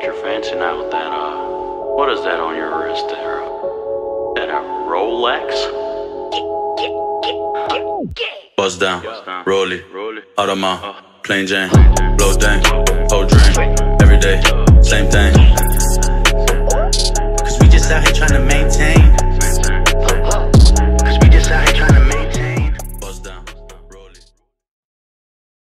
you're fancy now with that, what is that on your wrist there? That a Rolex? Bust down, rollie, Audemars, plain Jane, blow dang, whole drink, every day, same thing. Cause we just out here trying to maintain.